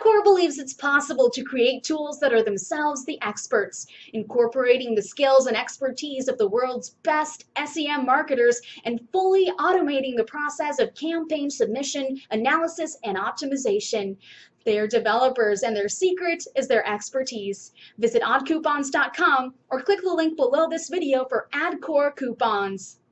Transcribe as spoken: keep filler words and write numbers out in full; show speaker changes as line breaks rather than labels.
adCore believes it's possible to create tools that are themselves the experts, incorporating the skills and expertise of the world's best S E M marketers and fully automating the process of campaign submission, analysis, and optimization. They are developers, and their secret is their expertise. Visit odd coupons dot com or click the link below this video for adCore coupons.